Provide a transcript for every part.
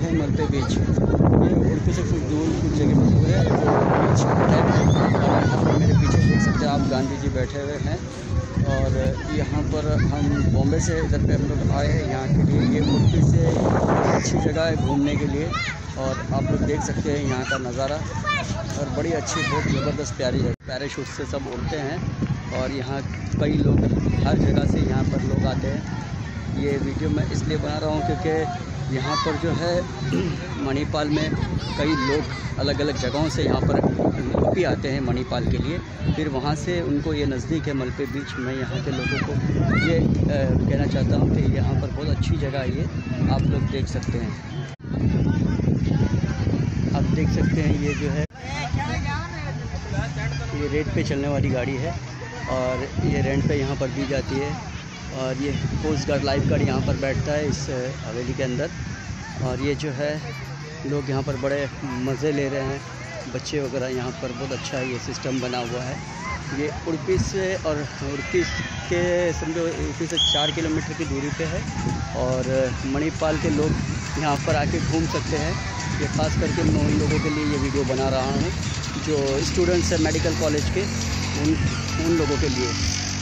है मलपे बीच। ये उड़पी से कुछ दूर कुछ जगह पर दूर है बीच है। और यहाँ पर मेरे पीछे देख सकते हैं आप गांधी जी बैठे हुए हैं। और यहाँ पर हम बॉम्बे से इधर पे हम लोग आए हैं यहाँ के लिए। ये उड़पी से अच्छी जगह है घूमने के लिए। और आप लोग देख सकते हैं यहाँ का नज़ारा और बड़ी अच्छी बहुत ज़बरदस्त प्यारी है। पैराशूट से सब उड़ते हैं और यहाँ कई लोग हर जगह से यहाँ पर लोग आते हैं। ये वीडियो मैं इसलिए बना रहा हूँ क्योंकि यहाँ पर जो है मणिपाल में कई लोग अलग अलग जगहों से यहाँ पर यूपी आते हैं मणिपाल के लिए। फिर वहाँ से उनको ये नज़दीक है मलपे बीच। मैं यहाँ के लोगों को ये कहना चाहता हूँ कि यहाँ पर बहुत अच्छी जगह है ये, आप लोग देख सकते हैं। आप देख सकते हैं ये जो है ये रेंट पे चलने वाली गाड़ी है और ये रेंट पे यहाँ पर दी जाती है। और ये कोस्ट गार्ड लाइफ गार्ड यहाँ पर बैठता है इस हवेली के अंदर। और ये जो है लोग यहाँ पर बड़े मज़े ले रहे हैं, बच्चे वगैरह यहाँ पर बहुत अच्छा ये सिस्टम बना हुआ है। ये उड़पी से और उड़पी के समझो उड़पी से 4 किलोमीटर की दूरी पे है। और मणिपाल के लोग यहाँ पर आके घूम सकते हैं। ये ख़ास करके मैं उन लोगों के लिए ये वीडियो बना रहा हूँ जो स्टूडेंट्स हैं मेडिकल कॉलेज के, उन लोगों के लिए।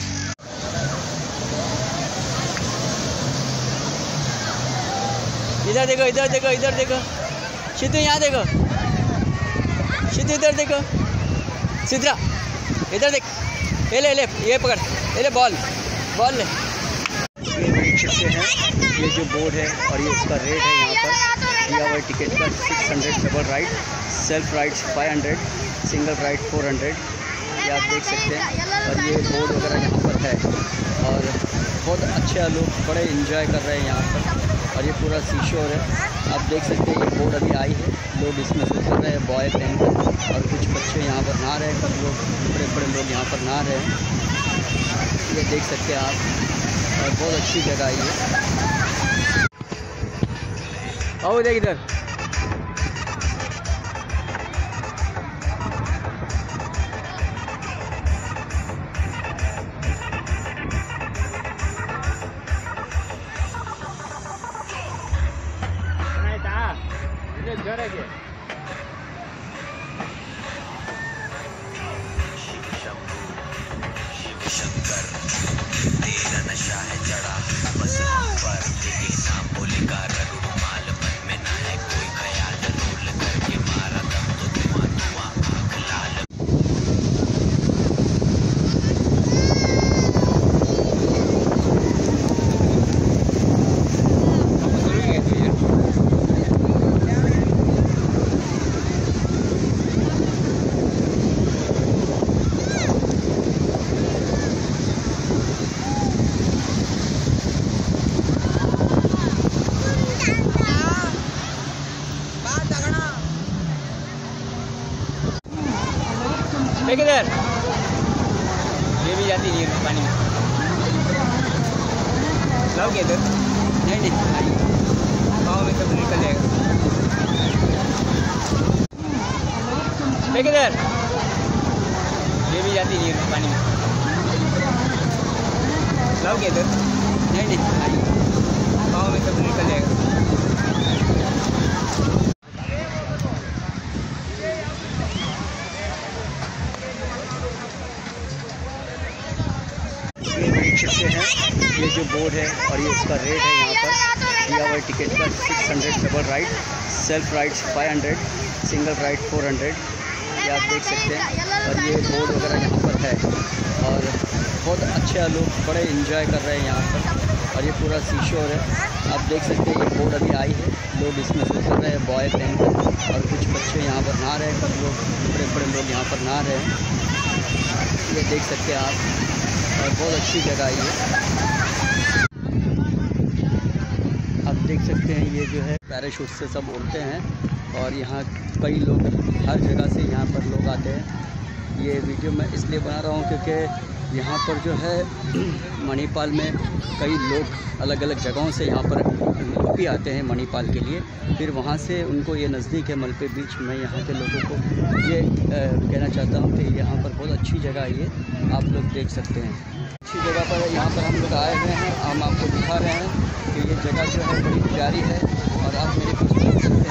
इधर देखो, इधर देखो, इधर देखो सिद्धू, यहाँ देखो सिद्धू, इधर देखो सिद्धरा, इधर देख, ये ले ये पकड़, ये ले बॉल ले। ये देख सकते हैं ये जो बोर्ड है और ये इसका रेट है यहाँ पर दिया हुआ टिकट का 600 double ride, self rides 500, single ride 400। ये आप देख सकते हैं। और ये बोर्ड वगैरह यहाँ पर है और बहुत अच्छे लोग बड़े एंजॉय कर रहे हैं यहाँ पर। और ये पूरा सीशोर है, आप देख सकते हैं। ये बोर्ड अभी आई है, लोग इसमें से उतर रहे हैं बॉय पहन कर। और कुछ बच्चे यहाँ पर नहा रहे हैं, कुछ लोग बड़े लोग यहाँ पर नहा रहे हैं, ये देख सकते हैं आप। और बहुत अच्छी जगह है ये। आओ देख इधर, शंकर तेरा नशा है चढ़ा बस पर तेरे नाम बोलेगा रुमाल मन में ना है कोई ख्याल रोल करके मारा दम तो धुआं आँख लाल। इधर ये भी जाती है पानी में, लाओगे इधर? नहीं पाँव में सब निकल जाएगा। इधर ये भी जाती है पानी में, लाओगे इधर? नहीं पाँव में सब निकल जाएगा। सकते हैं ये जो बोर्ड है और ये इसका रेट है यहाँ पर दिया हुआ टिकट का 600 double ride, self rides 500, single ride 400। ये आप देख सकते हैं। और ये बोर्ड वगैरह यहाँ पर है और बहुत अच्छे लोग बड़े एंजॉय कर रहे हैं यहाँ पर। और ये पूरा सीशोर है, आप देख सकते हैं। ये बोर्ड अभी आई है, लोग इसमें से उतर रहे हैं बॉय पहन कर। और कुछ बच्चे यहाँ पर नहा रहे हैं, कुछ लोग बड़े लोग यहाँ पर नहा रहे हैं, ये देख सकते हैं आप। और बहुत अच्छी जगह है ये, आप देख सकते हैं। ये जो है पैराशूट से सब उड़ते हैं और यहाँ कई लोग हर जगह से यहाँ पर लोग आते हैं। ये वीडियो मैं इसलिए बना रहा हूँ क्योंकि यहाँ पर जो है मणिपाल में कई लोग अलग अलग जगहों से यहाँ पर यूपी आते हैं मणिपाल के लिए। फिर वहाँ से उनको ये नज़दीक है मलपे बीच। मैं यहाँ के लोगों को ये कहना चाहता हूँ कि यहाँ पर बहुत अच्छी जगह है ये, आप लोग देख सकते हैं। अच्छी जगह पर यहाँ पर हम लोग आए हुए हैं, हम आपको दिखा रहे हैं कि ये जगह जो है बड़ी प्यारी है। और आप मेरे पीछे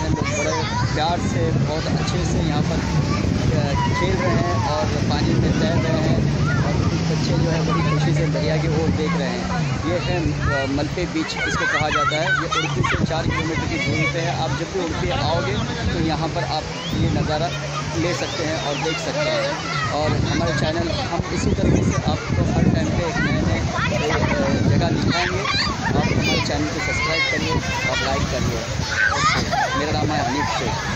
प्यार से, बहुत अच्छे से यहाँ पर खेल रहे हैं और पानी में तैर रहे हैं और कुछ बच्चे जो है बड़ी खुशी से दरिया की ओर देख रहे हैं। ये है मलपे बीच इसको कहा जाता है। ये उड़पी से 4 किलोमीटर की दूरी पे है। आप जब भी उड़पी आओगे तो यहाँ पर आप ये नज़ारा ले सकते हैं और देख सकते हैं। और हमारे चैनल हम इसी तरीके से आपको हर टाइम पे एक नए जगह दिखाएंगे। आप हमारे चैनल को सब्सक्राइब करिए और लाइक करिए। मेरा नाम है हनीफ शेख।